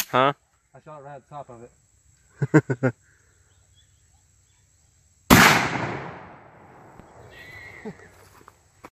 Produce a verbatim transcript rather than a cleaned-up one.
Huh? I shot it right at the top of it.